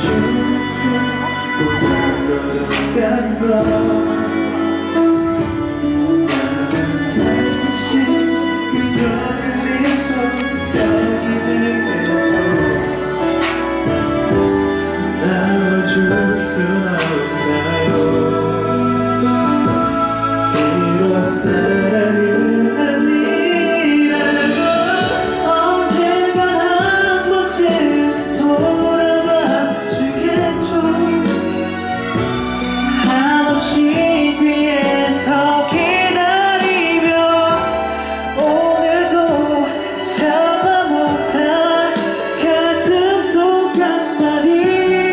걸어간 걸 나는 가끔씩 그저 그 미소 여기 내게서 나눠줄 순 없나요. 비록 사랑은 아니라고 언젠간 한 번쯤 돌아봐 주겠죠. 한없이 뒤에서 기다리며 오늘도 잡아 못한 가슴 속 한마디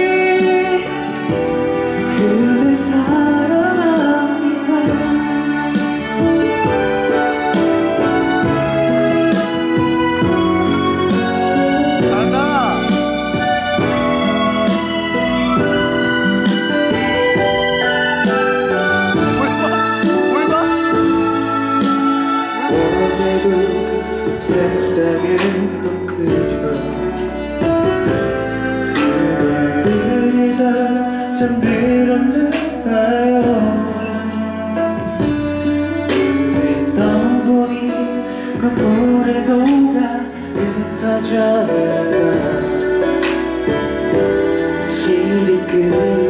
그댈 사랑합니다. 간다. 어제도 책상에 엎드려 그댈 그리다 잠들었나요. 눈을 떠보니 눈물에 녹아 흩어져 있다. 시리 끝